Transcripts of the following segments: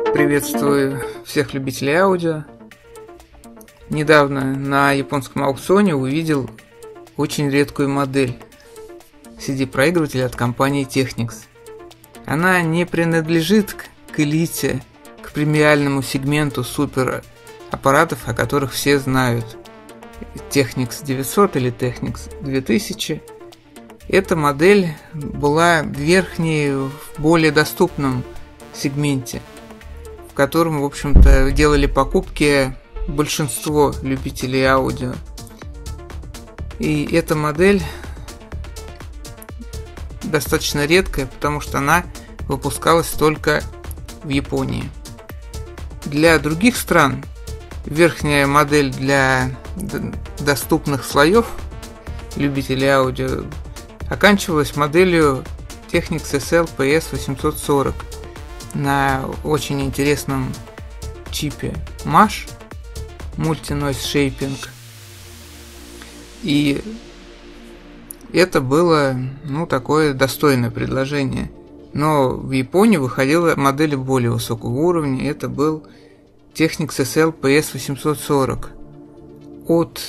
Приветствую всех любителей аудио. Недавно на японском аукционе увидел очень редкую модель CD-проигрывателя от компании Technics. Она не принадлежит к элите, к премиальному сегменту супераппаратов, о которых все знают. Technics 900 или Technics 2000. Эта модель была верхней в более доступном сегменте, в котором, в общем-то, делали покупки большинство любителей аудио. И эта модель достаточно редкая, потому что она выпускалась только в Японии. Для других стран верхняя модель для доступных слоев любителей аудио оканчивалась моделью Technics SL PS840 на очень интересном чипе MASH Multi-Noise Shaping. И это было, такое достойное предложение. Но в Японии выходила модель более высокого уровня. Это был Technics SL PS840 от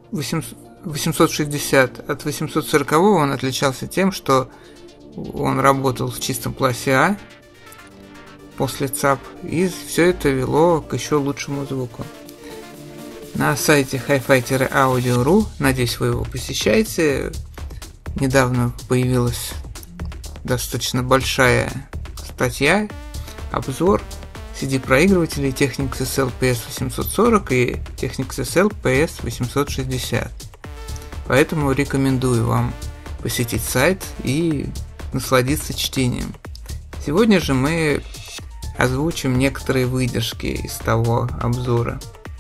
860. От 840 он отличался тем, что он работал в чистом классе А после ЦАП, и все это вело к еще лучшему звуку. На сайте hi-fi-audio.ru, надеюсь, вы его посещаете, недавно появилась достаточно большая статья, обзор CD-проигрывателей Technics SL PS840 и Technics SL PS860. Поэтому рекомендую вам посетить сайт и насладиться чтением. Сегодня же мы озвучим некоторые выдержки из того обзора.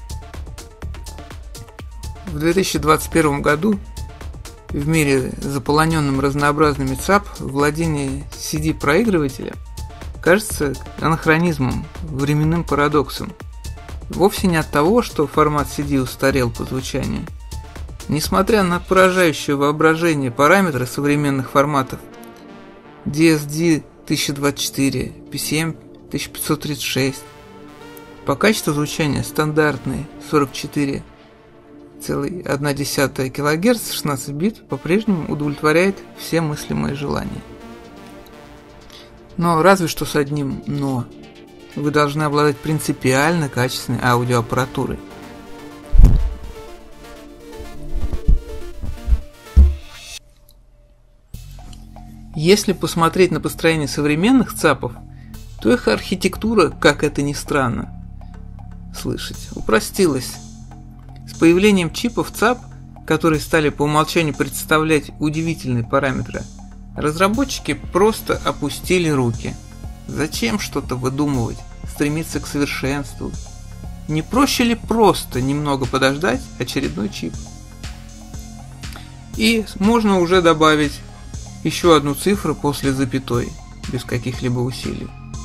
В 2021 году в мире, заполоненном разнообразными ЦАП, владение CD-проигрывателя кажется анахронизмом, временным парадоксом. Вовсе не от того, что формат CD устарел по звучанию. Несмотря на поражающее воображение параметры современных форматов DSD 1024, PCM 1536, по качеству звучания стандартный 44,1 кГц 16 бит по-прежнему удовлетворяет все мыслимые желания. Но разве что с одним «но». Вы должны обладать принципиально качественной аудиоаппаратурой. Если посмотреть на построение современных ЦАПов, то их архитектура, как это ни странно слышать, упростилась. С появлением чипов ЦАП, которые стали по умолчанию представлять удивительные параметры, разработчики просто опустили руки. Зачем что-то выдумывать, стремиться к совершенству? Не проще ли просто немного подождать очередной чип? И можно уже добавить еще одну цифру после запятой, без каких-либо усилий.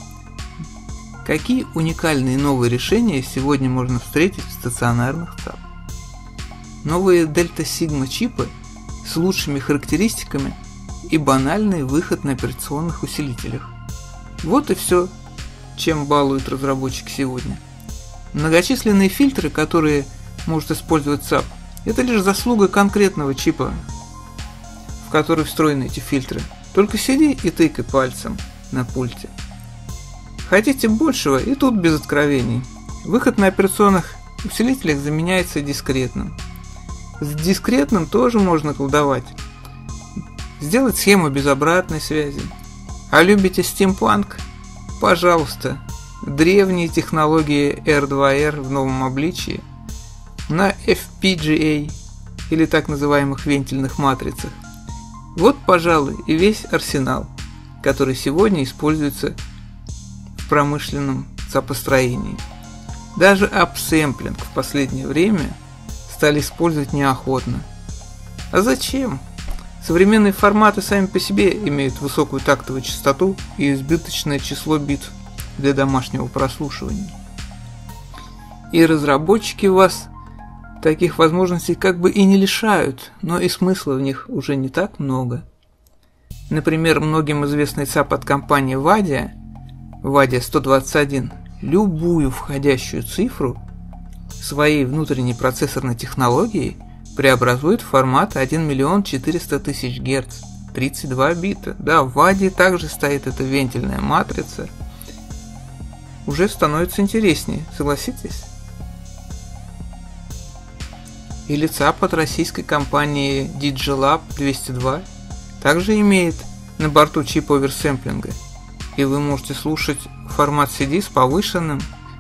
Какие уникальные новые решения сегодня можно встретить в стационарных ЦАП? Новые Delta Sigma чипы с лучшими характеристиками и банальный выход на операционных усилителях. Вот и все, чем балуют разработчики сегодня. Многочисленные фильтры, которые может использовать ЦАП, это лишь заслуга конкретного чипа, в который встроены эти фильтры. Только сиди и тыкай пальцем на пульте. Хотите большего, и тут без откровений. Выход на операционных усилителях заменяется дискретным. С дискретным тоже можно колдовать. Сделать схему без обратной связи. А любите стимпанк? Пожалуйста. Древние технологии R2R в новом обличии на FPGA или так называемых вентильных матрицах. Вот, пожалуй, и весь арсенал, который сегодня используется в промышленном ЦАПостроении. Даже апсэмплинг в последнее время стали использовать неохотно. А зачем? Современные форматы сами по себе имеют высокую тактовую частоту и избыточное число бит для домашнего прослушивания. И разработчики вас таких возможностей как бы и не лишают, но и смысла в них уже не так много. Например, многим известный ЦАП от компании Vadia 121 любую входящую цифру своей внутренней процессорной технологией преобразует в формат 1 400 000 Гц, 32 бита. Да, в VADI также стоит эта вентильная матрица. Уже становится интереснее, согласитесь? Или ЦАП от российской компании DigiLab 202 также имеет на борту чип оверсэмплинга, и вы можете слушать формат CD с повышенным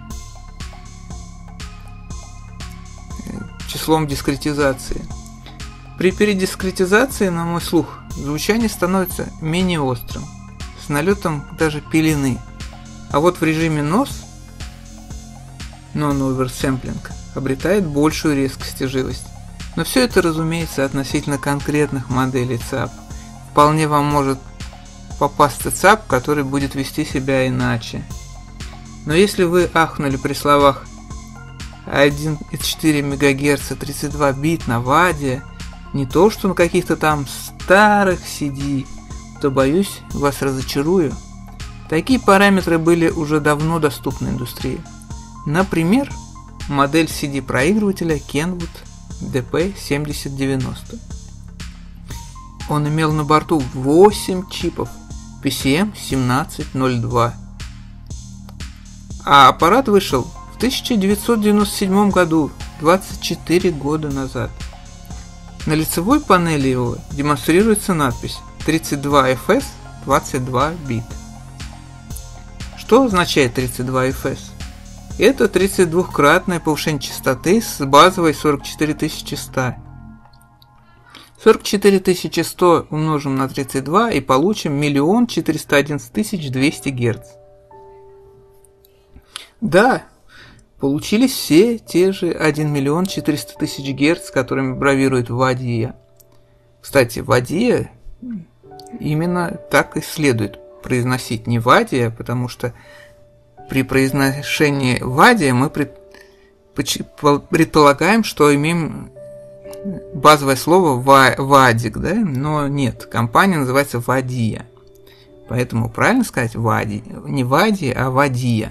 числом дискретизации. При передискретизации, на мой слух, звучание становится менее острым, с налетом даже пелены. А вот в режиме NOS, Non-Oversampling, обретает большую резкость и живость. Но все это, разумеется, относительно конкретных моделей ЦАП. Вполне вам может попасться ЦАП, который будет вести себя иначе. Но если вы ахнули при словах 1,4 МГц 32 бит на VADI, не то что на каких-то там старых CD, то, боюсь, вас разочарую. Такие параметры были уже давно доступны индустрии. Например, модель CD-проигрывателя Kenwood DP7090. Он имел на борту 8 чипов PCM1702. А аппарат вышел в 1997 году, 24 года назад. На лицевой панели его демонстрируется надпись 32FS 22 бит. Что означает 32FS? Это 32-кратное повышение частоты с базовой 44100. 44100 умножим на 32 и получим 1 411 200 Гц. Да, получились все те же 1 400 000 Гц, которыми бравирует VADIA. Кстати, VADIA именно так и следует произносить, не VADIA, потому что при произношении VADIA мы предполагаем, что имеем базовое слово VADIC, да? Но нет, компания называется VADIA. Поэтому правильно сказать VADI, не VADI, а VADIA.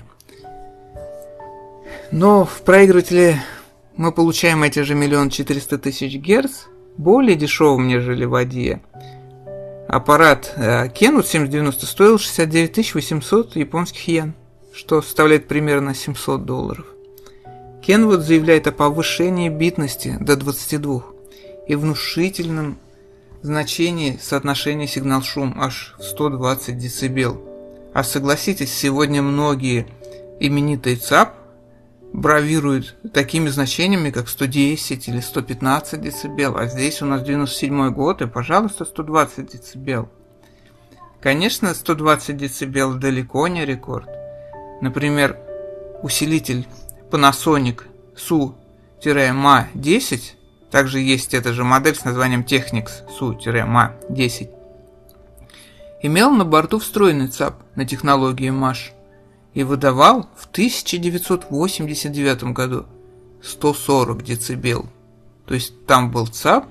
Но в проигрывателе мы получаем эти же 1 400 000 Гц, более дешевым, нежели VADIA. Аппарат Kenwood 7090 стоил 69 800 японских йен, что составляет примерно $700. Kenwood заявляет о повышении битности до 22 и внушительном значении соотношения сигнал-шум аж в 120 дБ. А согласитесь, сегодня многие именитые ЦАП бравируют такими значениями, как 110 или 115 дБ, а здесь у нас 97 год и, пожалуйста, 120 дБ. Конечно, 120 дБ далеко не рекорд. Например, усилитель Panasonic SU-MA10, также есть эта же модель с названием Technics SU-MA10, имел на борту встроенный ЦАП на технологии MASH и выдавал в 1989 году 140 дБ. То есть там был ЦАП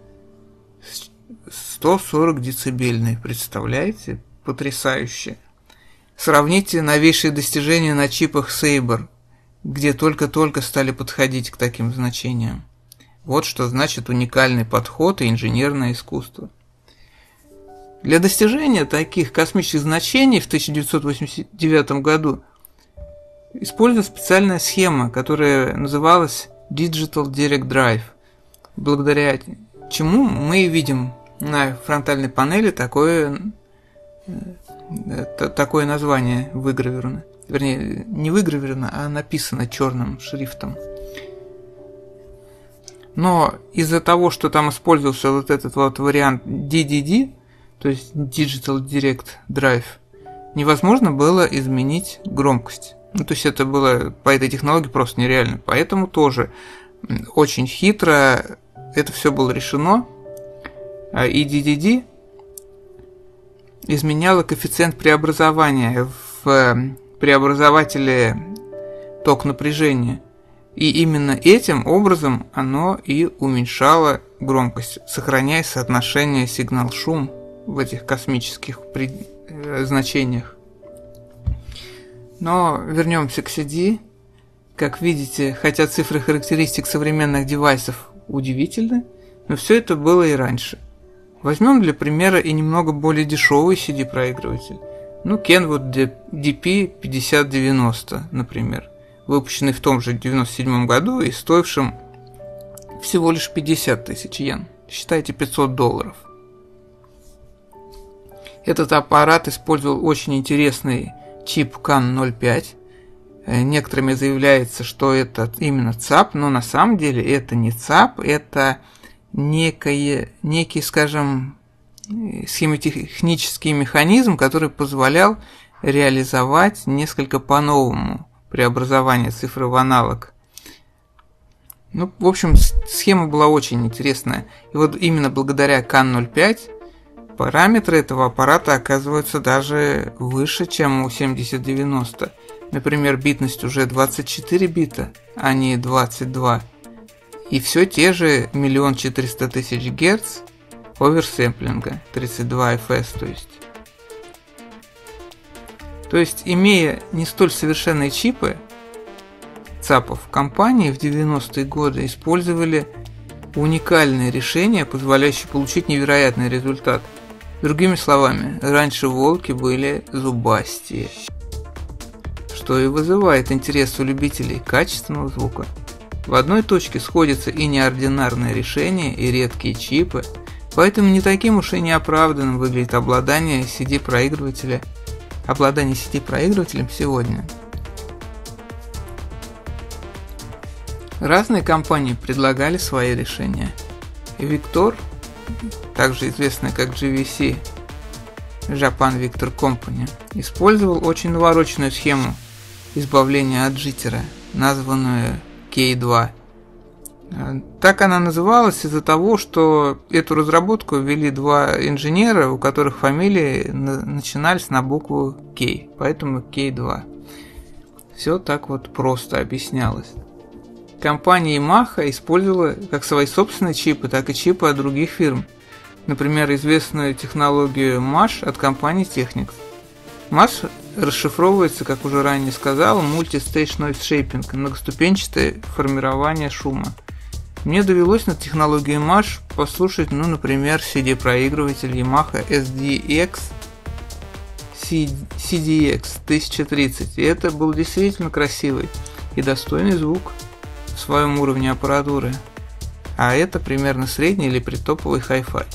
140 дБ, представляете? Потрясающе. Сравните новейшие достижения на чипах Saber, где только-только стали подходить к таким значениям. Вот что значит уникальный подход и инженерное искусство. Для достижения таких космических значений в 1989 году использовалась специальная схема, которая называлась Digital Direct Drive, благодаря чему мы видим на фронтальной панели такое название выгравировано. Вернее, не выгравировано, а написано черным шрифтом. Но из-за того, что там использовался вот этот вот вариант DDD, то есть Digital Direct Drive, невозможно было изменить громкость. Ну, то есть это было по этой технологии просто нереально. Поэтому тоже очень хитро это все было решено. И DDD изменяло коэффициент преобразования в преобразователе ток напряжения. И именно этим образом оно и уменьшало громкость, сохраняя соотношение сигнал-шум в этих космических значениях. Но вернемся к CD. Как видите, хотя цифры характеристик современных девайсов удивительны, но все это было и раньше. Возьмем для примера и немного более дешевый CD-проигрыватель. Kenwood DP5090, например, выпущенный в том же 1997 году и стоившим всего лишь 50 тысяч йен. Считайте $500. Этот аппарат использовал очень интересный чип CAN05. Некоторыми заявляется, что это именно ЦАП, но на самом деле это не ЦАП, это некий, скажем, схемотехнический механизм, который позволял реализовать несколько по-новому преобразование цифры в аналог. В общем, схема была очень интересная. И вот именно благодаря CAN05 параметры этого аппарата оказываются даже выше, чем у 7090. Например, битность уже 24 бита, а не 22. И все те же 1 400 000 Гц оверсэмплинга, 32 fps, то есть, имея не столь совершенные чипы, ЦАПов, компании в 90-е годы использовали уникальные решения, позволяющие получить невероятный результат. Другими словами, раньше волки были зубастее, что и вызывает интерес у любителей качественного звука. В одной точке сходятся и неординарные решения, и редкие чипы, поэтому не таким уж и неоправданным выглядит обладание CD-проигрывателем сегодня. Разные компании предлагали свои решения. Victor, также известный как GVC, Japan Victor Company, использовал очень навороченную схему избавления от джиттера, названную K2. Так она называлась из-за того, что эту разработку ввели два инженера, у которых фамилии начинались на букву K, поэтому K2. Все так вот просто объяснялось. Компания Yamaha использовала как свои собственные чипы, так и чипы от других фирм. Например, известную технологию MASH от компании Technics. MASH расшифровывается, как уже ранее сказал, Multi-Stage Noise Shaping, многоступенчатое формирование шума. Мне довелось на технологии MASH послушать, например, CD-проигрыватель Yamaha CDX 1030, и это был действительно красивый и достойный звук в своем уровне аппаратуры, а это примерно средний или притоповый хай-фай.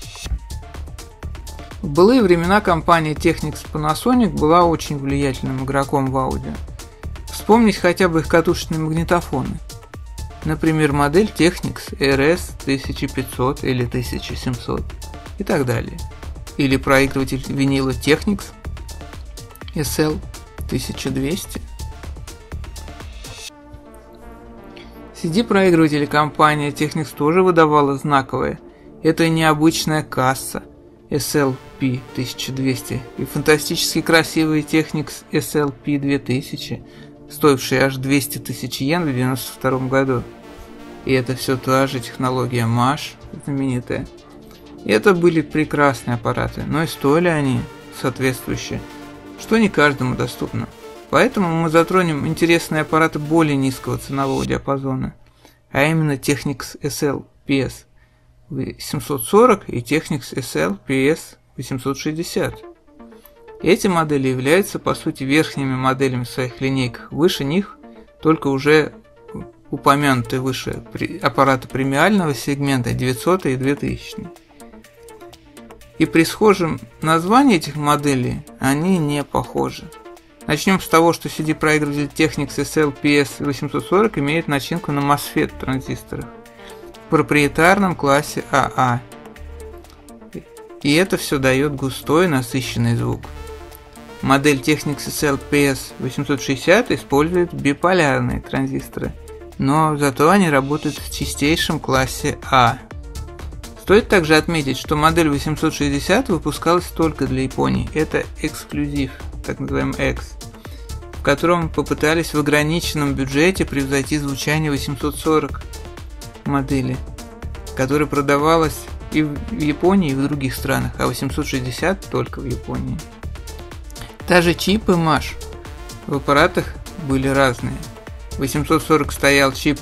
В былые времена компания Technics Panasonic была очень влиятельным игроком в аудио. Вспомнить хотя бы их катушечные магнитофоны. Например, модель Technics RS 1500 или 1700 и так далее. Или проигрыватель винила Technics SL 1200. CD-проигрыватели компания Technics тоже выдавала знаковые. Это необычная касса SLP 1200 и фантастически красивый Technics SLP 2000, стоивший аж 200 000 йен в 1992 году. И это все та же технология MASH, знаменитая. И это были прекрасные аппараты, но и стоили они соответствующе, что не каждому доступно. Поэтому мы затронем интересные аппараты более низкого ценового диапазона, а именно Technics SL PS 840 и Technics SL PS 860. Эти модели являются по сути верхними моделями в своих линейках, выше них только уже упомянутые выше аппараты премиального сегмента 900 и 2000. И при схожем названии этих моделей они не похожи. Начнем с того, что CD-проигрыватель Technics SL PS 840 имеет начинку на MOSFET транзисторах в проприетарном классе AA. И это все дает густой насыщенный звук. Модель Technics SL PS 860 использует биполярные транзисторы, но зато они работают в чистейшем классе А. Стоит также отметить, что модель 860 выпускалась только для Японии. Это эксклюзив, так называемый X, в котором попытались в ограниченном бюджете превзойти звучание 840 модели, которая продавалась и в Японии, и в других странах, а 860 только в Японии. Даже чипы MASH в аппаратах были разные. В 840 стоял чип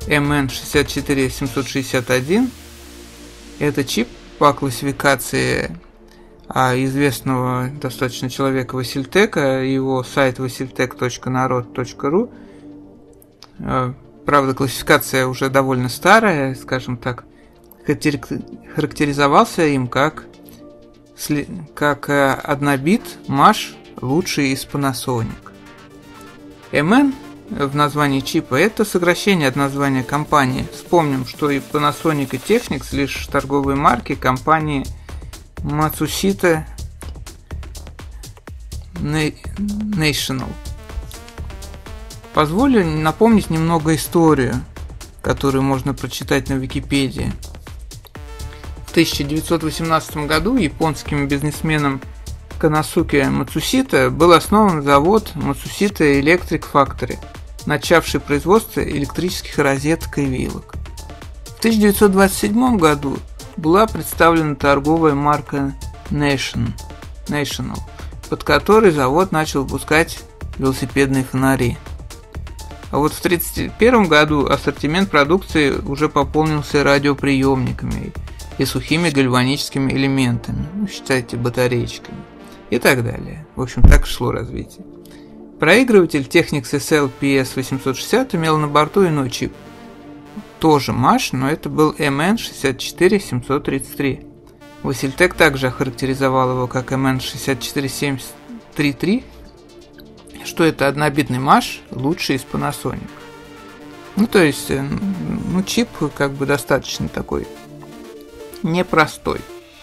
MN64761. Это чип по классификации известного достаточно человека Васильтека, его сайт vasiltek.narod.ru. Правда, классификация уже довольно старая, скажем так, характеризовался им как 1-бит MASH, лучший из Panasonic. MN в названии чипа — это сокращение от названия компании. Вспомним, что и Panasonic, и Technics лишь торговые марки компании Matsushita National. Позволю напомнить немного историю, которую можно прочитать на Википедии. В 1918 году японским бизнесменом Коносуке Мацусита был основан завод Matsushita Electric Factory, начавший производство электрических розеток и вилок. В 1927 году была представлена торговая марка National, под которой завод начал выпускать велосипедные фонари. А вот в 1931 году ассортимент продукции уже пополнился радиоприемниками и сухими гальваническими элементами, считайте, батареечками и так далее. В общем, так шло развитие. Проигрыватель Technics SL PS860 имел на борту иной чип, тоже MASH, но это был MN64733. Васильтек также охарактеризовал его как MN64733, что это 1-битный MASH, лучший из Panasonic. То есть, чип как бы достаточно такой непростой.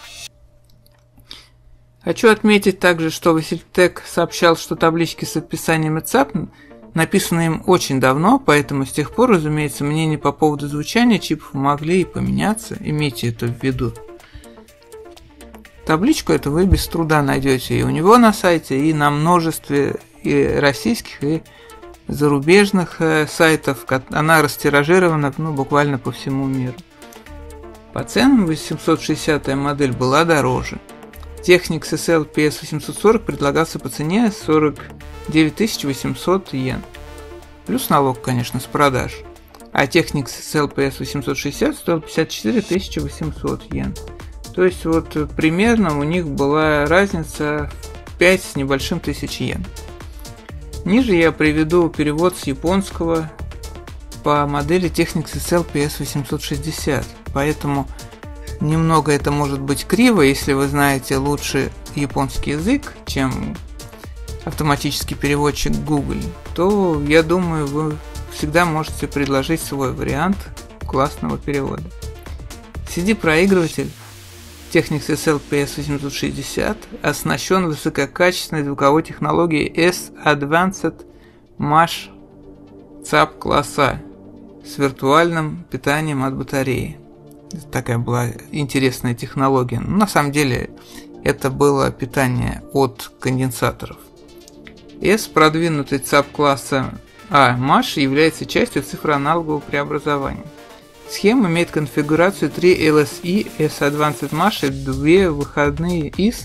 Хочу отметить также, что Васильтек сообщал, что таблички с описанием ЦАП написаны им очень давно, поэтому с тех пор, разумеется, мнения по поводу звучания чипов могли и поменяться, имейте это в виду. Табличку эту вы без труда найдете и у него на сайте, и на множестве и российских, и зарубежных сайтов. Она растиражирована буквально по всему миру. По ценам 860-я модель была дороже. Technics SL PS840 предлагался по цене 49 800 йен. Плюс налог, конечно, с продаж. А Technics SL PS860 стоил 54 800 йен. То есть примерно у них была разница в 5 с небольшим тысяч йен. Ниже я приведу перевод с японского по модели Technics SL PS860. Поэтому немного это может быть криво, если вы знаете лучше японский язык, чем автоматический переводчик Google, то, я думаю, вы всегда можете предложить свой вариант классного перевода. CD-проигрыватель Technics SL PS860 оснащен высококачественной звуковой технологией S-Advanced MASH ЦАП класса с виртуальным питанием от батареи. Такая была интересная технология. На самом деле это было питание от конденсаторов. S продвинутый ЦАП класса А MASH является частью цифроаналогового преобразования. Схема имеет конфигурацию 3 LSI S-Advanced MASH и 2 выходные из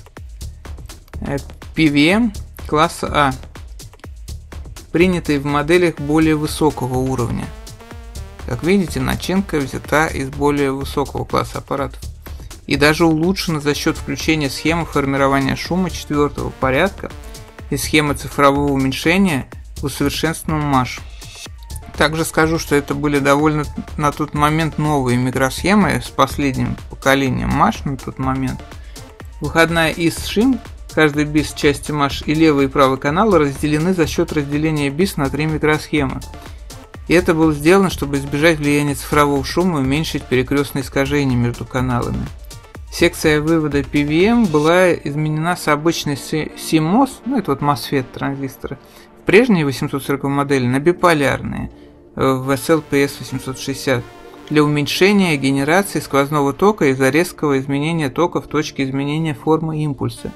PWM класса А, принятые в моделях более высокого уровня. Как видите, начинка взята из более высокого класса аппаратов и даже улучшена за счет включения схемы формирования шума 4-го порядка и схемы цифрового уменьшения в усовершенствованном MASH. Также скажу, что это были довольно на тот момент новые микросхемы с последним поколением MASH на тот момент. Выходная из шим, каждый бис части MASH и левый и правый каналы разделены за счет разделения бис на 3 микросхемы. И это было сделано, чтобы избежать влияния цифрового шума и уменьшить перекрестные искажения между каналами. Секция вывода PWM была изменена с обычной CMOS, это MOSFET транзистора, в прежней 840 модели на биполярные в SLPS 860 для уменьшения генерации сквозного тока из-за резкого изменения тока в точке изменения формы импульса,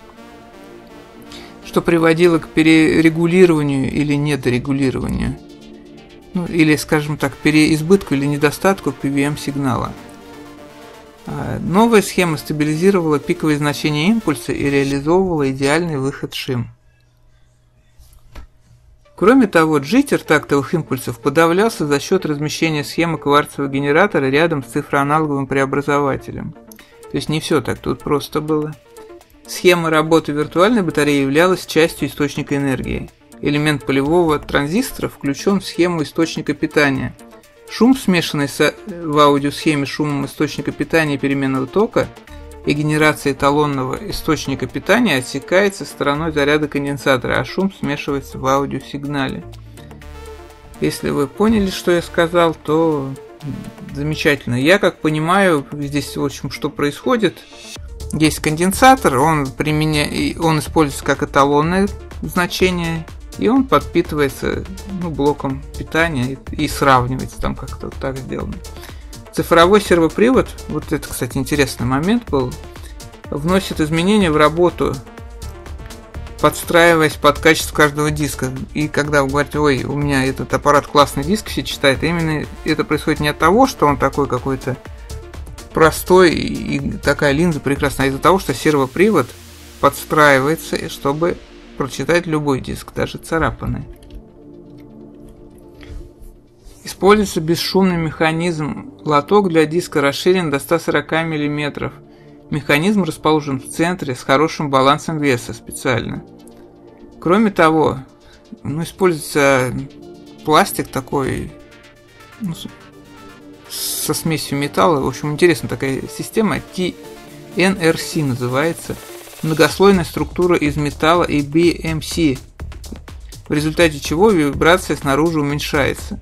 что приводило к перерегулированию или недорегулированию, или, скажем так, переизбытку или недостатку PWM сигнала. Новая схема стабилизировала пиковые значения импульса и реализовывала идеальный выход шим. Кроме того, джиттер тактовых импульсов подавлялся за счет размещения схемы кварцевого генератора рядом с цифроаналоговым преобразователем. То есть не все так тут просто было. Схема работы виртуальной батареи являлась частью источника энергии. Элемент полевого транзистора включен в схему источника питания. Шум, смешанный в аудиосхеме шумом источника питания переменного тока и генерацией эталонного источника питания, отсекается стороной заряда конденсатора, а шум смешивается в аудиосигнале. Если вы поняли, что я сказал, то замечательно. Я как понимаю, здесь в общем что происходит. Есть конденсатор, он используется как эталонное значение, и он подпитывается блоком питания и сравнивается, там как-то вот так сделано. Цифровой сервопривод, вот это, кстати, интересный момент был, вносит изменения в работу, подстраиваясь под качество каждого диска. И когда вы говорите, ой, у меня этот аппарат классный диск все читает, именно это происходит не от того, что он такой какой-то простой и такая линза прекрасная, а из-за того, что сервопривод подстраивается, чтобы прочитать любой диск, даже царапанный. Используется бесшумный механизм. Лоток для диска расширен до 140 мм. Механизм расположен в центре с хорошим балансом веса специально. Кроме того, используется пластик такой со смесью металла. В общем, интересная такая система. TNRC называется. Многослойная структура из металла и BMC, в результате чего вибрация снаружи уменьшается.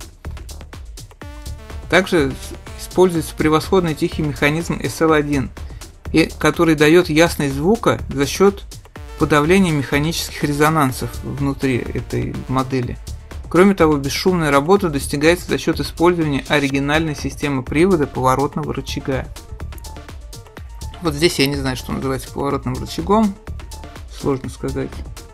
Также используется превосходный тихий механизм SL1, который дает ясность звука за счет подавления механических резонансов внутри этой модели. Кроме того, бесшумная работа достигается за счет использования оригинальной системы привода поворотного рычага. Вот здесь я не знаю, что называется поворотным рычагом, сложно сказать.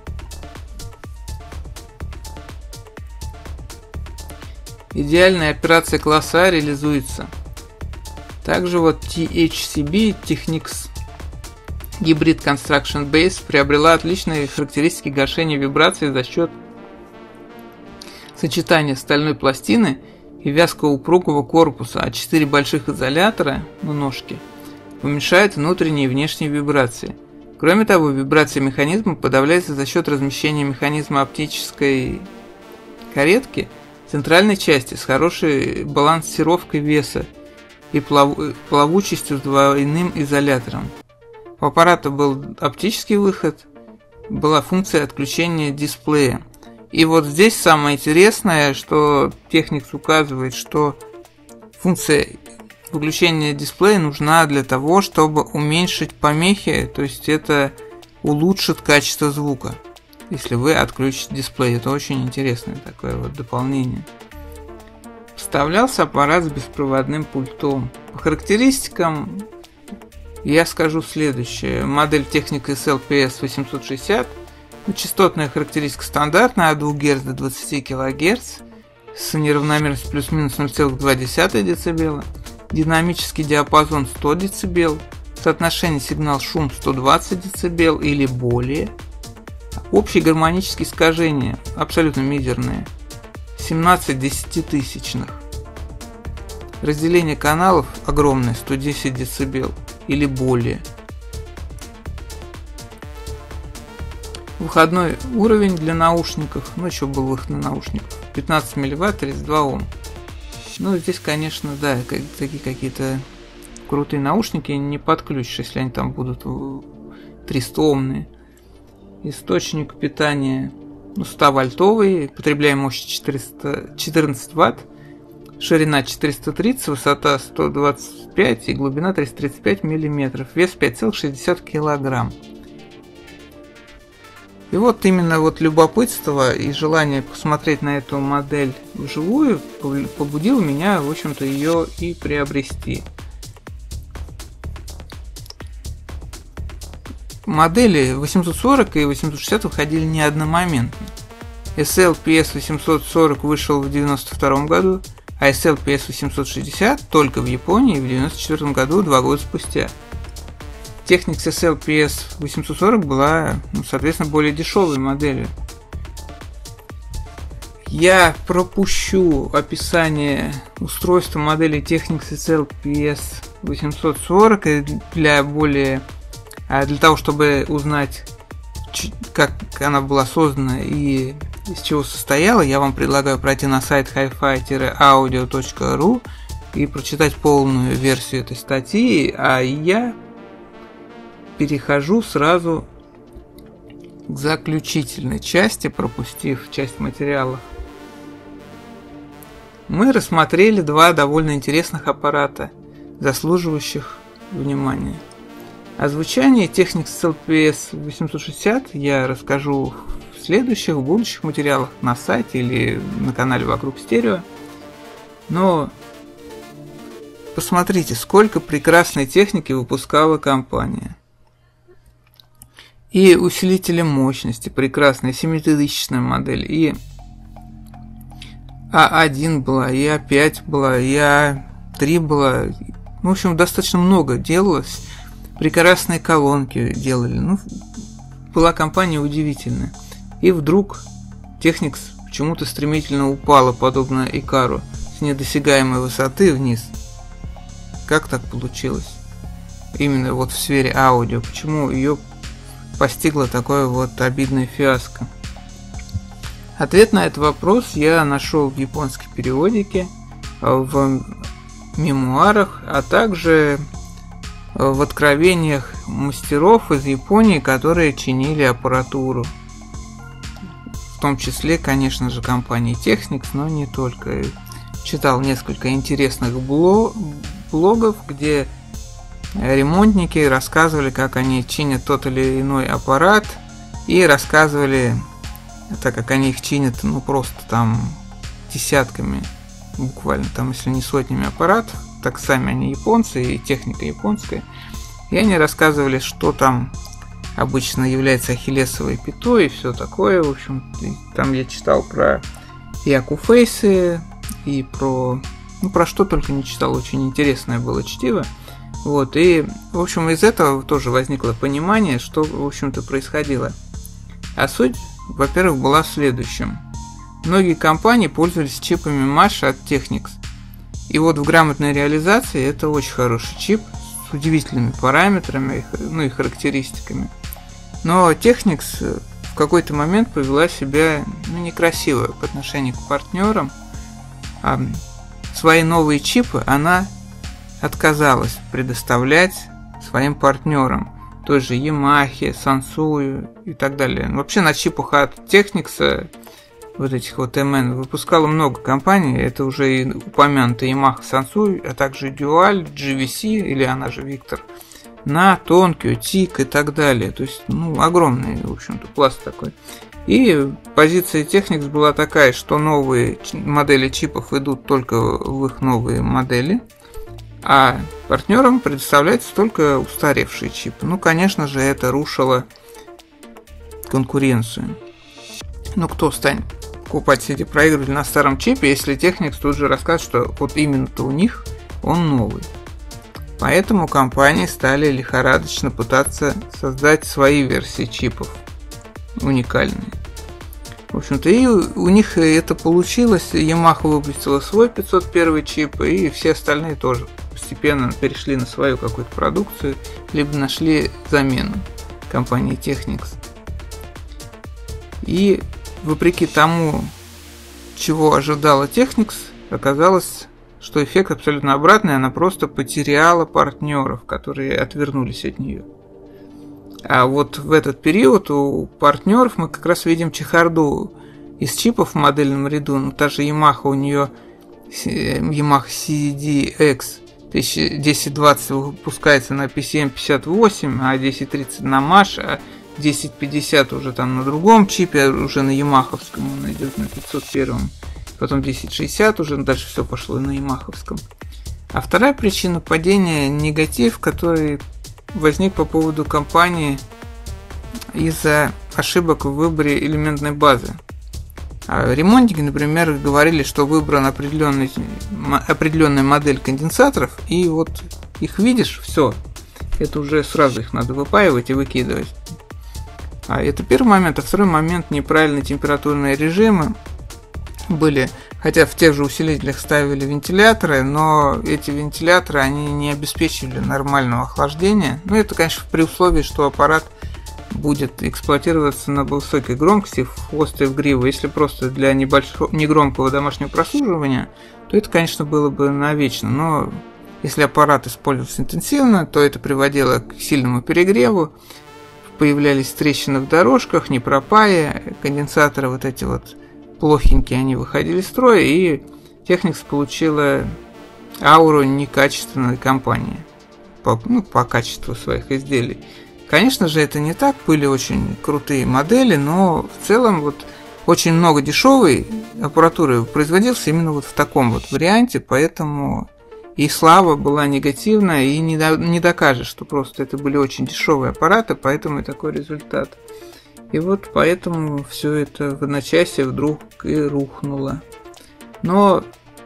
Идеальная операция класса А реализуется. Также вот THCB Technics Hybrid Construction Base приобрела отличные характеристики гашения вибраций за счет сочетания стальной пластины и вязкого упругого корпуса, а 4 больших изолятора, ножки, уменьшают внутренние и внешние вибрации. Кроме того, вибрация механизма подавляется за счет размещения механизма оптической каретки в центральной части с хорошей балансировкой веса и плавучестью с двойным изолятором. У аппарата был оптический выход, была функция отключения дисплея. И вот здесь самое интересное, что Technics указывает, что функция выключения дисплея нужна для того, чтобы уменьшить помехи, то есть это улучшит качество звука, если вы отключите дисплей. Это очень интересное такое вот дополнение. Вставлялся аппарат с беспроводным пультом. По характеристикам я скажу следующее. Модель Technics SL PS860. Частотная характеристика стандартная от 2 Гц до 20 кГц с неравномерностью плюс-минус 0,2 дБ. Динамический диапазон 100 дБ. Соотношение сигнал-шум 120 дБ или более. Общие гармонические искажения абсолютно мизерные. 17 десятитысячных. Разделение каналов огромное, 110 дБ или более. Выходной уровень для наушников, еще был выход на наушников, 15 мВт, 32 Ом. Здесь, конечно, да, такие какие-то крутые наушники не подключишь, если они там будут 300 Омные. Источник питания 100 вольтовый, потребляемая мощность 14 Вт, ширина 430, высота 125 и глубина 335 мм, вес 5,60 кг. И вот именно любопытство и желание посмотреть на эту модель вживую побудило меня, в общем-то, ее и приобрести. Модели 840 и 860 выходили не одномоментно. SL PS840 вышел в 1992 году, а SL PS860 только в Японии в 1994 году, 2 года спустя. Technics SL PS840 была, соответственно, более дешевой моделью. Я пропущу описание устройства модели Technics SL PS840 для того, чтобы узнать, как она была создана и из чего состояла. Я вам предлагаю пройти на сайт hifi-audio.ru и прочитать полную версию этой статьи, а я перехожу сразу к заключительной части, пропустив часть материалов. Мы рассмотрели два довольно интересных аппарата, заслуживающих внимания. О звучании Technics SL PS860 я расскажу в будущих материалах на сайте или на канале Вокруг Стерео. Но посмотрите, сколько прекрасной техники выпускала компания. И усилители мощности прекрасная, 7000-я модель, и А1 была, и А5 была, и А3 была. В общем, достаточно много делалось. Прекрасные колонки делали. Была компания удивительная. И вдруг Technics почему-то стремительно упала, подобно Икару, с недосягаемой высоты вниз. Как так получилось? Именно вот в сфере аудио. Почему ее постигло такое вот обидное фиаско? Ответ на этот вопрос я нашел в японской периодике, в мемуарах, а также в откровениях мастеров из Японии, которые чинили аппаратуру. В том числе, конечно же, компании Technics, но не только. Читал несколько интересных блогов, где ремонтники рассказывали, как они чинят тот или иной аппарат, и рассказывали, так как они их чинят, просто там десятками, буквально там, если не сотнями аппаратов, так сами они японцы и техника японская, и они рассказывали, что там обычно является ахиллесовой пятой и все такое. В общем, там я читал про и акуфейсы, и про что только не читал, очень интересное было чтиво. Вот, и, в общем, из этого тоже возникло понимание, что, в общем-то, происходило. А суть, во-первых, была в следующем. Многие компании пользовались чипами Mash от Technics. И вот в грамотной реализации это очень хороший чип с удивительными параметрами, и характеристиками. Но Technics в какой-то момент повела себя некрасиво по отношению к партнерам. Свои новые чипы она отказалась предоставлять своим партнерам, той же Yamaha, Sansui и так далее. Вообще на чипах от Technics, вот этих вот MN, выпускало много компаний. Это уже и упомянутые Yamaha, Sansui, а также Dual, GVC, или она же Victor, на Tonkyo, TIC и так далее. То есть, огромный, в общем-то, пласт такой. И позиция Technics была такая, что новые модели чипов идут только в их новые модели, а партнерам предоставляются только устаревшие чипы. Конечно же, это рушило конкуренцию. Кто станет покупать CD-проигрыватель на старом чипе, если Technics тут же расскажет, что вот именно-то у них он новый. Поэтому компании стали лихорадочно пытаться создать свои версии чипов, уникальные. В общем-то, и у них это получилось. Yamaha выпустила свой 501 чип, и все остальные тоже постепенно перешли на свою какую-то продукцию, либо нашли замену компании Technics. И вопреки тому, чего ожидала Technics, оказалось, что эффект абсолютно обратный. Она просто потеряла партнеров, которые отвернулись от нее. А вот в этот период у партнеров мы как раз видим чехарду из чипов в модельном ряду. Та же Yamaha, у нее Yamaha CDX 1020 выпускается на PCM58, а 1030 на Mash, а 1050 уже там на другом чипе, уже на ямаховском он идет, на 501. Потом 1060 уже, дальше все пошло на ямаховском. А вторая причина падения — негатив, который возник по поводу компании из-за ошибок в выборе элементной базы. Ремонтники, например, говорили, что выбрана определенная модель конденсаторов, и вот их видишь, все, это уже сразу их надо выпаивать и выкидывать. Это первый момент. А второй момент — неправильные температурные режимы, были, хотя в тех же усилителях ставили вентиляторы, но эти вентиляторы, они не обеспечивали нормального охлаждения. Ну, это, конечно, при условии, что аппарат будет эксплуатироваться на высокой громкости в хвост и в гриву. Если просто для негромкого домашнего прослушивания, то это, конечно, было бы навечно. Но если аппарат использовался интенсивно, то это приводило к сильному перегреву, появлялись трещины в дорожках, непропаи, конденсаторы вот эти вот плохенькие, они выходили из строя, и Technics получила ауру некачественной компании по качеству своих изделий. Конечно же, это не так, были очень крутые модели, но в целом вот очень много дешевой аппаратуры производился именно вот в таком вот варианте, поэтому и слава была негативная, и не докажешь, что просто это были очень дешевые аппараты, поэтому и такой результат. И вот поэтому все это в одночасье вдруг и рухнуло. Но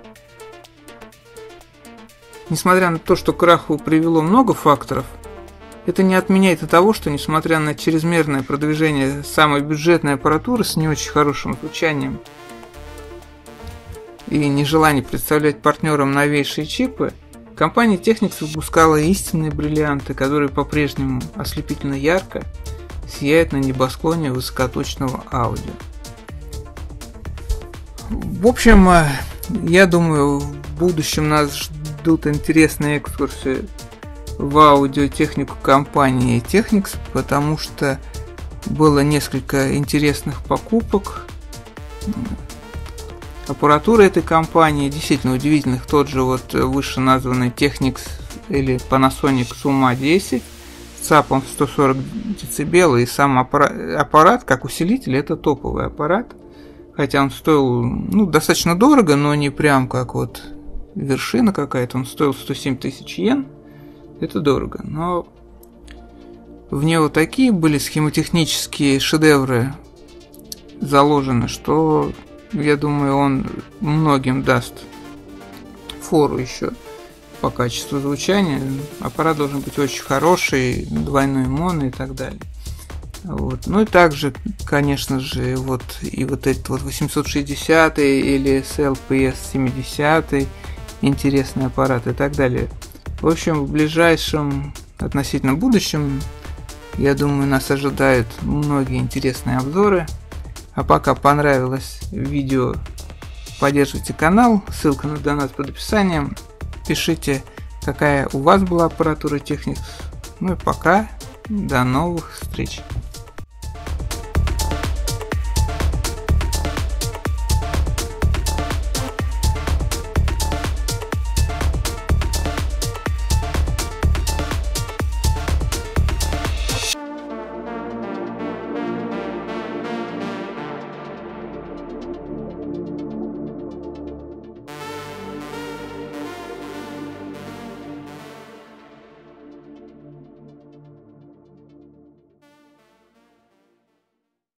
несмотря на то, что к краху привело много факторов, это не отменяет и того, что несмотря на чрезмерное продвижение самой бюджетной аппаратуры с не очень хорошим звучанием и нежелание представлять партнерам новейшие чипы, компания Technics выпускала истинные бриллианты, которые по-прежнему ослепительно ярко сияют на небосклоне высокоточного аудио. В общем, я думаю, в будущем нас ждут интересные экскурсии в аудиотехнику компании Technics, потому что было несколько интересных покупок. Аппаратура этой компании действительно удивительных. Тот же вот вышеназванный Technics или Panasonic Summa 10 с ЦАПом 140 дБ, и сам аппарат как усилитель это топовый аппарат, хотя он стоил достаточно дорого, но не прям как вот вершина какая-то. Он стоил 107 тысяч йен. Это дорого, но в него такие были схемотехнические шедевры заложены, что я думаю, он многим даст фору еще по качеству звучания. Аппарат должен быть очень хороший, двойной моно и так далее. Вот. Ну и также, конечно же, вот этот вот 860 или SLPS 70 интересный аппарат и так далее. В общем, в ближайшем относительно будущем, я думаю, нас ожидают многие интересные обзоры. А пока понравилось видео, поддерживайте канал, ссылка на донат под описанием. Пишите, какая у вас была аппаратура Technics. Ну и пока, до новых встреч.